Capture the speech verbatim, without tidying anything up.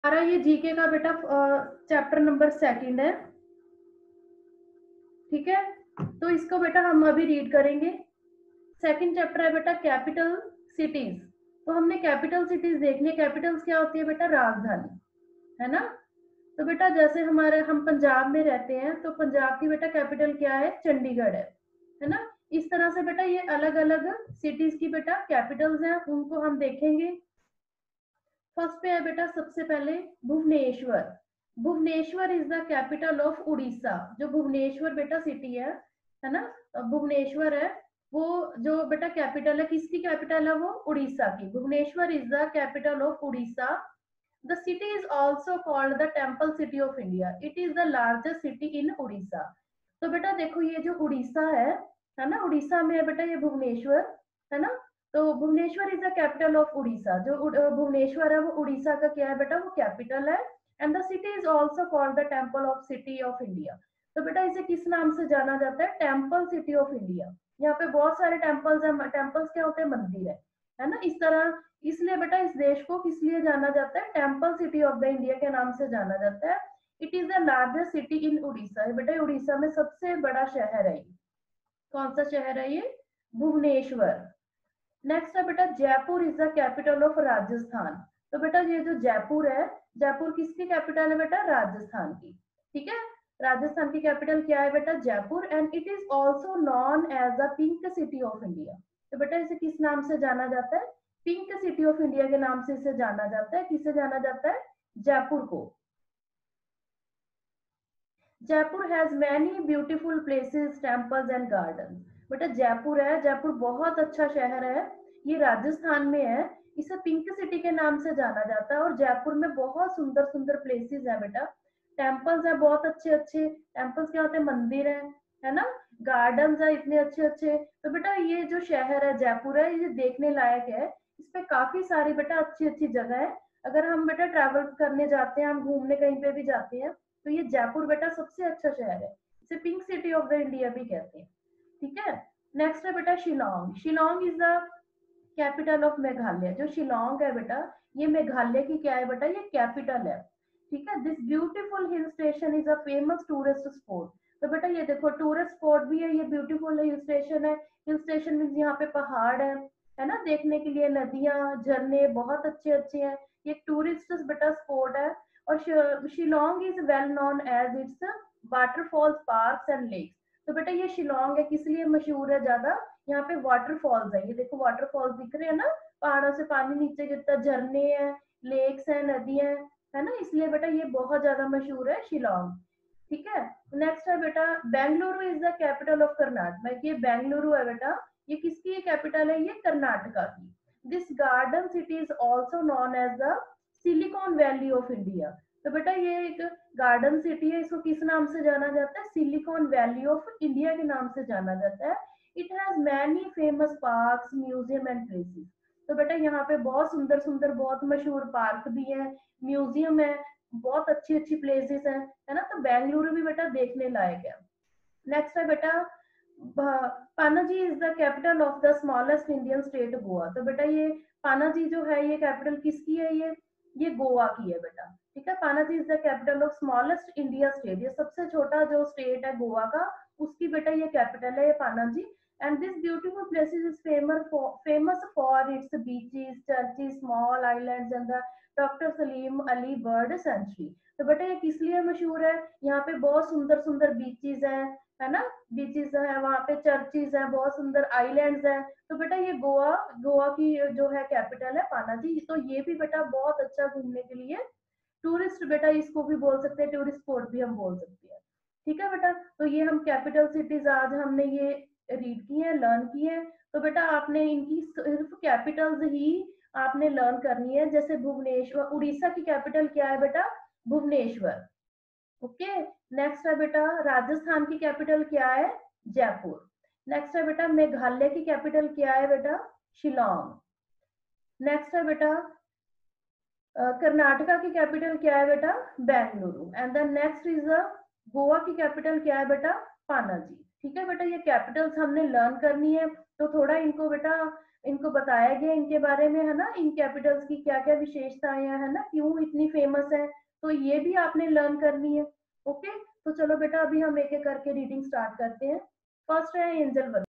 हमारा ये जीके का बेटा चैप्टर नंबर सेकंड है, ठीक है। तो इसको बेटा हम अभी रीड करेंगे। सेकंड चैप्टर है बेटा कैपिटल सिटीज। तो हमने कैपिटल सिटीज देखनी। कैपिटल्स क्या होती है बेटा? राजधानी, है ना। तो बेटा जैसे हमारे हम पंजाब में रहते हैं, तो पंजाब की बेटा कैपिटल क्या है? चंडीगढ़ है, है ना। इस तरह से बेटा ये अलग अलग सिटीज की बेटा कैपिटल्स हैं, उनको हम देखेंगे। फर्स्ट पे है बेटा सबसे पहले Bhubaneswar. Bhubaneswar is the capital of Orissa. जो भुवनेश्वर बेटा सिटी है है ना, भुवनेश्वर है वो जो बेटा कैपिटल है। किसकी कैपिटल है वो? उड़ीसा की। Bhubaneswar is the capital of Orissa. The city is also called the temple city of India. It is the largest city in Orissa. तो बेटा देखो ये जो उड़ीसा है है ना, उड़ीसा में है बेटा ये भुवनेश्वर, है ना। तो Bhubaneswar is the capital of Orissa. जो भुवनेश्वर है वो उड़ीसा का क्या है बेटा? वो कैपिटल है। And the city is also called the temple of city of India. तो बेटा इसे किस नाम से जाना जाता है? Temple city of India. यहाँ पे बहुत सारे टेम्पल्स हैं। टेम्पल्स क्या होते हैं? मंदिर है, है ना। इस तरह इसलिए बेटा इस देश को किस लिए जाना जाता है? Temple city of the India के नाम से जाना जाता है। It is the largest city in Orissa. बेटा उड़ीसा में सबसे बड़ा शहर है। कौन सा शहर है ये? भुवनेश्वर। नेक्स्ट है बेटा Jaipur is the capital of Rajasthan. तो बेटा ये जो जयपुर है, जयपुर किसकी कैपिटल है बेटा? राजस्थान की, ठीक है। राजस्थान की कैपिटल क्या है बेटा? Jaipur. And it is also known as the pink city of India. तो बेटा इसे किस नाम से जाना जाता है? पिंक सिटी ऑफ इंडिया के नाम से इसे जाना जाता है। किसे जाना जाता है? जयपुर को। Jaipur has many beautiful places, temples and garden. बेटा जयपुर है, जयपुर बहुत अच्छा शहर है, ये राजस्थान में है। इसे पिंक सिटी के नाम से जाना जाता है। और जयपुर में बहुत सुंदर सुंदर प्लेसेस है बेटा। टेम्पल्स है बहुत अच्छे अच्छे। टेम्पल्स क्या होते हैं? मंदिर है, है ना। गार्डन्स है इतने अच्छे अच्छे। तो बेटा ये जो शहर है जयपुर है, ये देखने लायक है। इस पे काफी सारी बेटा अच्छी अच्छी जगह है। अगर हम बेटा ट्रैवल करने जाते हैं, हम घूमने कहीं पे भी जाते हैं, तो ये जयपुर बेटा सबसे अच्छा शहर है। इसे pink city of the India भी कहते हैं, ठीक है। नेक्स्ट है बेटा Shillong. Shillong is the capital of Meghalaya. जो शिलोंग है बेटा, ये मेघालय की क्या है बेटा? ये कैपिटल है, ठीक है। This beautiful hill station is a famous tourist spot. तो बेटा ये देखो टूरिस्ट स्पॉट भी है, ये ब्यूटीफुल हिल स्टेशन है। हिल स्टेशन मीन्स यहाँ पे पहाड़ है है ना, देखने के लिए नदियां झरने बहुत अच्छे अच्छे हैं। ये टूरिस्ट बेटा स्पॉट है। और Shillong is well known as its waterfalls, parks and lakes. तो बेटा ये शिलोंग है किस लिए मशहूर है ज्यादा? यहाँ पे वाटरफॉल्स है। ये देखो वाटरफॉल्स दिख रहे हैं ना, पहाड़ों से पानी नीचे गिरता, झरने हैं, लेक्स हैं, नदियां हैं, है ना। इसलिए बेटा ये बहुत ज्यादा मशहूर है शिलोंग, ठीक है। नेक्स्ट है बेटा Bengaluru is the capital of Karnataka. ये बेंगलुरु है बेटा, ये किसकी कैपिटल है? ये कर्नाटका की। This garden city is also known as the Silicon Valley of India. तो बेटा ये एक गार्डन सिटी है, इसको किस नाम से जाना जाता है? सिलिकॉन वैली ऑफ इंडिया के नाम से जाना जाता है। It has many famous parks, museum and places. तो बेटा यहाँ पे बहुत सुंदर सुंदर बहुत मशहूर पार्क भी है, म्यूजियम है, बहुत अच्छी अच्छी प्लेसेस हैं, है ना। तो बेंगलुरु भी बेटा देखने लायक है। नेक्स्ट है बेटा Panaji is the capital of the smallest Indian state Goa. तो बेटा ये पानाजी जो है ये कैपिटल किसकी है? ये ये गोवा की है बेटा, ठीक है। Panaji is the capital of smallest India state. ये सबसे छोटा जो स्टेट है गोवा का, उसकी बेटा ये कैपिटल है, ये Panaji. And this beautiful places is famous for famous for its beaches, churches, small islands and the doctor Salim Ali bird sanctuary. तो बेटा ये किस लिए मशहूर है? यहाँ पे बहुत सुंदर सुंदर बीचेस हैं, है ना, बीचेस है, वहां पे चर्चेस है, बहुत सुंदर आइलैंड्स है। तो बेटा ये गोवा गोवा की जो है कैपिटल है पानाजी। तो ये भी बेटा बहुत अच्छा घूमने के लिए टूरिस्ट बेटा इसको भी बोल सकते हैं, टूरिस्ट स्पॉट भी हम बोल सकते हैं, ठीक है बेटा। तो ये हम कैपिटल सिटीज आज हमने ये रीड की है, लर्न की है। तो बेटा आपने इनकी सिर्फ कैपिटल्स ही आपने लर्न करनी है। जैसे भुवनेश्वर, उड़ीसा की कैपिटल क्या है बेटा? भुवनेश्वर, ओके। नेक्स्ट है बेटा राजस्थान की कैपिटल क्या है? जयपुर। नेक्स्ट है बेटा मेघालय की कैपिटल क्या है बेटा? शिलोंग। नेक्स्ट है बेटा कर्नाटका की कैपिटल क्या है बेटा? Bengaluru. And the next is the Goa की कैपिटल क्या है बेटा? पानाजी, ठीक है बेटा। ये कैपिटल्स हमने लर्न करनी है, तो थोड़ा इनको बेटा इनको बताया गया इनके बारे में, है ना, इन कैपिटल्स की क्या-क्या विशेषताएँ हैं, है ना, क्यों इतनी फेमस है, तो ये भी आपने लर्न करनी है। ओके, तो चलो बेटा अभी हम एक-एक करके रीडिंग स्टार्ट करते हैं। फर्स्ट है एंजल वन।